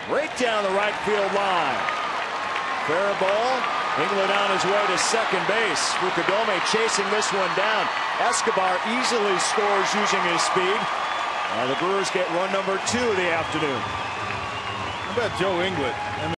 right down the right field line. Fair ball. England on his way to second base. Fukudome chasing this one down. Escobar easily scores using his speed. And the Brewers get run number 2 of the afternoon. How about Joe Inglet?